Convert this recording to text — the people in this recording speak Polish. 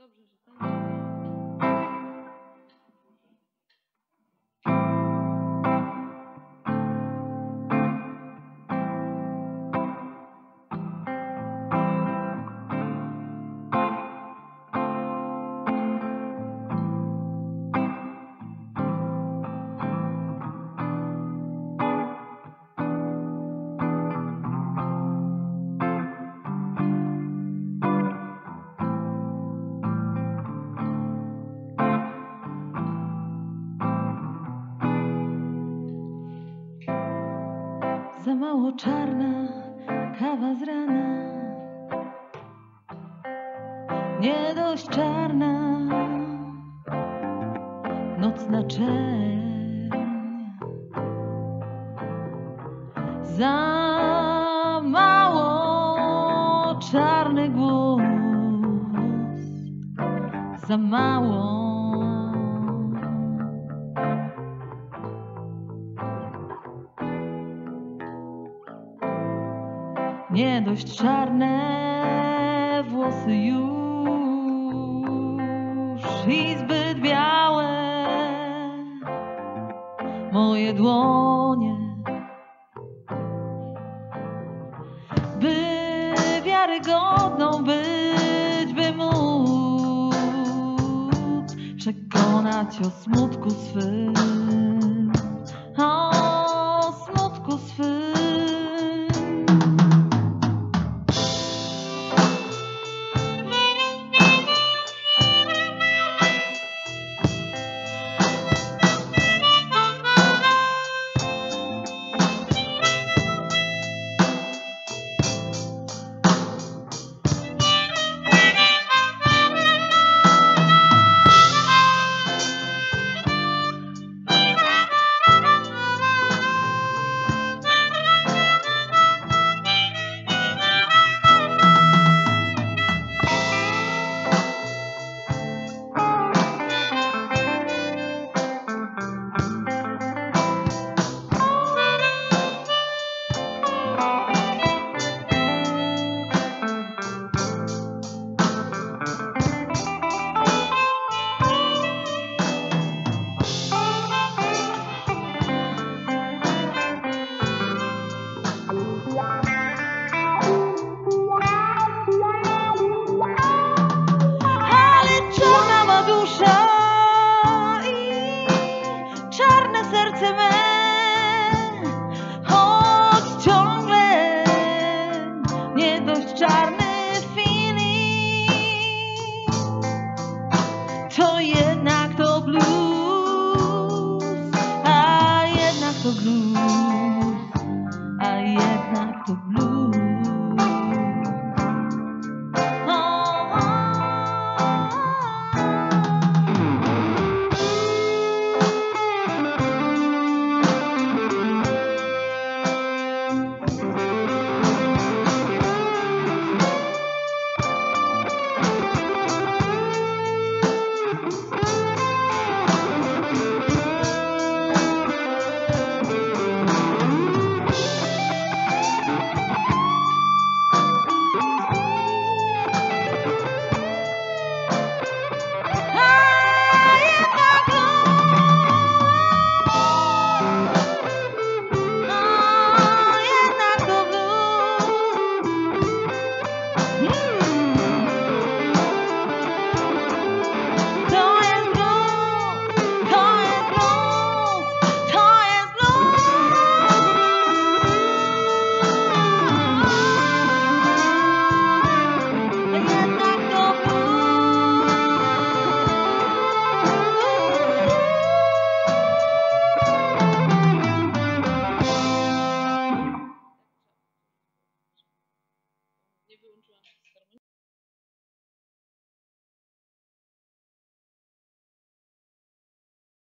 Dobrze, że to... Za mało czarna kawa z rana, nie dość czarna nocna czerń. Za mało czarny głos, za mało. Nie dość czarne włosy już i zbyt białe moje dłonie, by wiarygodną być, by móc przekonać o smutku swym, o smutku swym. Serce me, choć ciągle nie dość czarny feeling, to jednak to blues, a jednak to blues, a jednak to blues. Nie wyłączyłam.